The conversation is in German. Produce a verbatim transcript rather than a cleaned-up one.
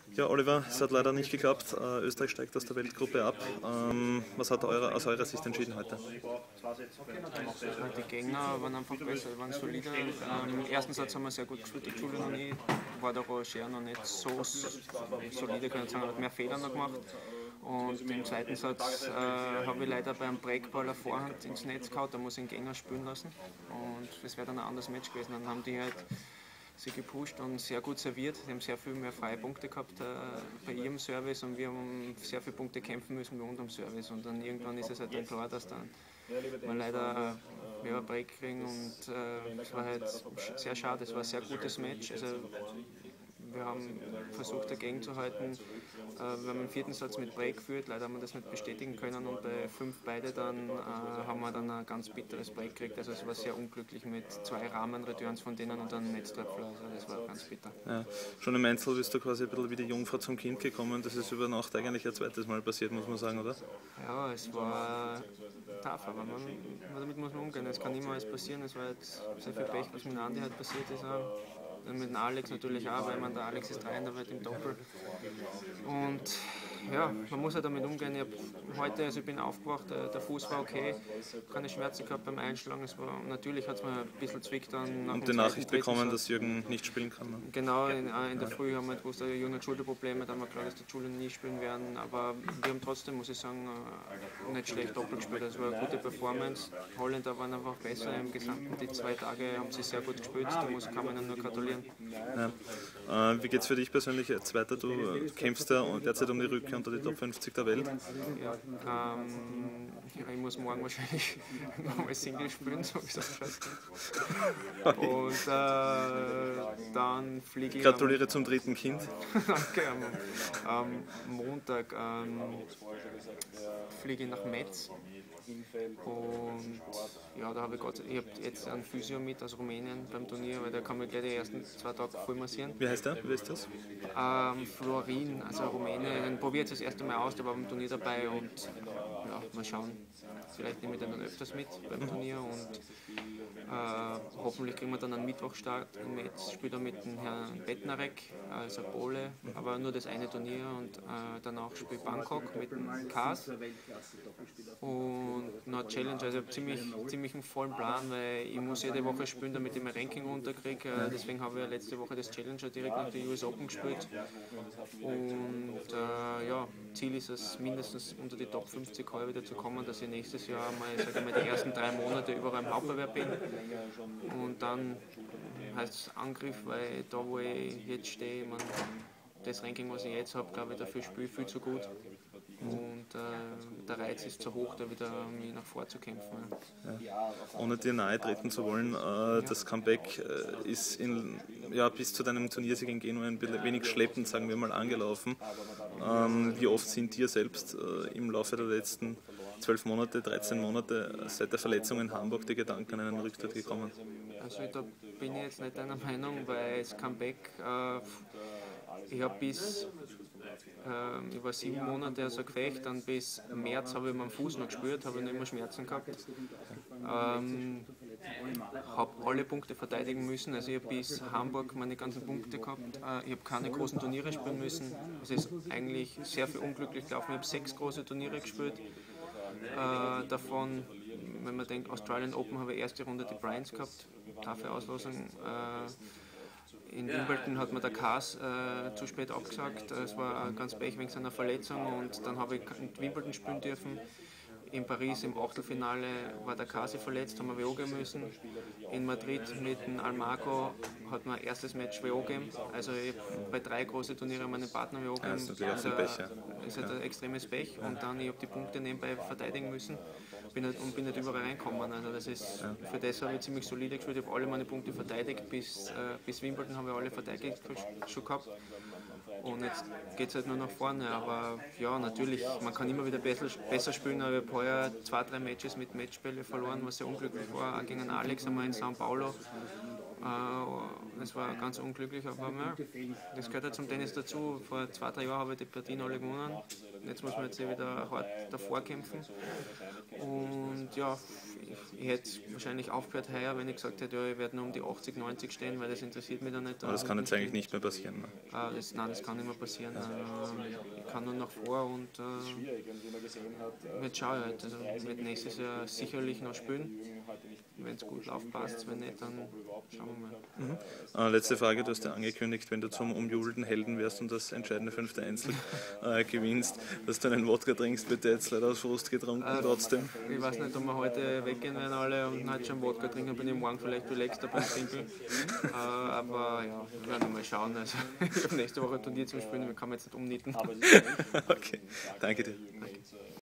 Ja, Oliver, es hat leider nicht geklappt. Äh, Österreich steigt aus der Weltgruppe ab. Ähm, was hat eure, aus eurer Sicht entschieden heute? Die Gegner waren einfach besser, waren solider. Ähm, Im ersten Satz haben wir sehr gut gespielt, die Schule noch nie. War der Roger noch nicht so solide, kann ich sagen, hat mehr Fehler noch gemacht. Und im zweiten Satz äh, habe ich leider beim Breakball eine Vorhand ins Netz gehauen, da muss ich den Gegner spielen lassen. Und das wäre dann ein anderes Match gewesen. Dann haben die halt sie gepusht und sehr gut serviert. Sie haben sehr viel mehr freie Punkte gehabt äh, bei ihrem Service und wir haben sehr viele Punkte kämpfen müssen bei unserem Service. Und dann irgendwann ist es halt dann klar, dass dann wir leider äh, einen Break kriegen und äh, es war halt sehr schade. Es war ein sehr gutes Match. Also, wir haben versucht dagegen zu halten. Wir haben im vierten Satz mit Break geführt, leider haben wir das nicht bestätigen können und bei fünf beide dann äh, haben wir dann ein ganz bitteres Break gekriegt. Also es war sehr unglücklich mit zwei Rahmenreturns von denen und dann Netztreffer. Also das war ganz bitter. Ja. Schon im Einzel bist du quasi ein bisschen wie die Jungfrau zum Kind gekommen. Das ist über Nacht eigentlich ein zweites Mal passiert, muss man sagen, oder? Ja, es war tough, aber man, damit muss man umgehen. Es kann immer alles passieren. Es war jetzt sehr viel Pech, was mit Andi halt passiert ist. Auch. Mit dem Alex natürlich auch, weil man der Alex ist rein, der wird im Doppel. Und ja, man muss halt damit umgehen. Ich heute, also ich bin aufgewacht, der Fuß war okay, keine Schmerzen gehabt beim Einschlagen. Es war, natürlich hat es mir ein bisschen zwickt dann. Und die Nachricht bekommen, dass Jürgen nicht spielen kann. Ne? Genau, in, in der Früh haben wir gewusst, der Jürgen hat Schulterprobleme, da haben wir klar, dass die Julian nie spielen werden. Aber wir haben trotzdem, muss ich sagen, nicht schlecht Doppel gespielt. Es war eine gute Performance. Holländer waren einfach besser im Gesamten. Die zwei Tage haben sie sehr gut gespielt, da muss, kann man ihnen nur gratulieren. Ja. Äh, wie geht es für dich persönlich jetzt weiter? Du kämpfst ja derzeit um die Rückkehr unter die Top fünfzig der Welt. Ja, ähm, ja, ich muss morgen wahrscheinlich nochmal Single spielen, so wie es ausschaut. Und äh, dann fliege ich. Gratuliere am, zum dritten Kind. Danke. Am, am Montag ähm, fliege ich nach Metz. Und ja, da habe ich, Gott, ich hab jetzt einen Physio mit aus Rumänien beim Turnier, weil der kann mir gleich die ersten zwei Tage voll massieren. Wie heißt der? Wie ist das? Ähm, Florin, also Rumänien. Den probiert es das erste Mal aus, der war beim Turnier dabei und ja, mal schauen. Vielleicht nehme ich den dann öfters mit beim Turnier und äh, hoffentlich kriegen wir dann einen Mittwochstart. Jetzt spielt er mit dem Herrn Bednarek, also Pole, aber nur das eine Turnier und äh, danach spielt Bangkok mit dem Kars. Und noch Challenge, also ziemlich, ziemlich einen vollen Plan, weil ich muss jede Woche spielen, damit ich mein Ranking runterkriege. Äh, deswegen habe ich letzte Woche das Challenger direkt nach der U S Open gespielt. Und äh, ja, Ziel ist es, mindestens unter die Top fünfzig heuer wieder zu kommen, dass ich nächstes Jahr mal, sag ich mal, die ersten drei Monate überall im Hauptbewerb bin. Und dann heißt es Angriff, weil da, wo ich jetzt stehe, man, das Ranking, was ich jetzt habe, glaube ich, dafür spiele ich viel zu gut. Und äh, der Reiz ist zu hoch, da wieder mich nach vor zu kämpfen. Ja. Ohne dir nahe treten zu wollen, äh, das Comeback äh, ist in, ja, bis zu deinem Turniersieg in Genua ein bisschen wenig schleppend, sagen wir mal, angelaufen. Ähm, wie oft sind dir selbst äh, im Laufe der letzten zwölf Monate, dreizehn Monate seit der Verletzung in Hamburg die Gedanken an einen Rücktritt gekommen? Also da bin ich jetzt nicht deiner Meinung, weil das Comeback, äh, ich habe bis äh, über sieben Monate also Gefecht, dann bis März habe ich meinen Fuß noch gespürt, habe ich noch immer Schmerzen gehabt. Ähm, habe alle Punkte verteidigen müssen, also ich habe bis Hamburg meine ganzen Punkte gehabt, äh, ich habe keine großen Turniere spielen müssen, es ist eigentlich sehr viel unglücklich gelaufen, ich habe sechs große Turniere gespielt, äh, davon, wenn man denkt, Australian Open habe ich erste Runde die Bryans gehabt, taffe Auslosung. Äh, In Wimbledon hat mir der Kars äh, zu spät abgesagt. Es war ganz pech wegen seiner Verletzung und dann habe ich in Wimbledon spielen dürfen. In Paris im Achtelfinale war der Kasi verletzt, haben wir W O geben müssen. In Madrid mit dem Almagro hat man erstes Match W O gegeben. Also ich bei drei großen Turnieren meinen Partner W O gegeben. Ja, das ist natürlich auch ein Pech, ja. Das ist halt ein extremes Pech und dann ich habe die Punkte nebenbei verteidigen müssen bin nicht, und bin nicht überall reingekommen. Also das ist, ja. Für das habe ich ziemlich solide gespielt. Ich habe alle meine Punkte verteidigt. Bis, äh, bis Wimbledon habe ich alle verteidigt schon gehabt. Und jetzt geht es halt nur nach vorne. Aber ja, natürlich, man kann immer wieder besser, besser spielen. Aber ich habe heuer zwei, drei Matches mit Matchbälle verloren, was sehr unglücklich war. Auch gegen Alex einmal in São Paulo. Äh, das war ganz unglücklich, aber ja, das gehört ja zum Tennis dazu. Vor zwei, drei Jahren habe ich die Partien alle gewonnen. Jetzt muss man jetzt wieder hart davor kämpfen. Und ja, ich, ich hätte wahrscheinlich aufgehört heuer, wenn ich gesagt hätte, ja, ich werde nur um die achtzig, neunzig stehen, weil das interessiert mich dann nicht. Aber das kann jetzt eigentlich nicht mehr passieren. Ne? Äh, das, nein, das kann nicht mehr passieren. Äh, ich kann nur nach vor und äh, jetzt schaue ich halt. Also, ich werde nächstes Jahr sicherlich noch spielen. Wenn es gut läuft, passt es. Wenn nicht, dann schauen wir mal. Mhm. Äh, letzte Frage, du hast ja angekündigt, wenn du zum umjubelten Helden wärst und das entscheidende fünfte Einzel äh, gewinnst, dass du einen Wodka trinkst, wird der jetzt leider aus Frust getrunken äh, trotzdem. Ich weiß nicht, ob wir heute weggehen werden alle und heute schon Wodka trinken, bin ich morgen vielleicht relaxter beim Trinken. äh, aber ja, wir werden mal schauen. Also, ich habe nächste Woche ein Turnier zum Spielen, wir kann jetzt nicht umnieten. Okay, danke dir. Danke.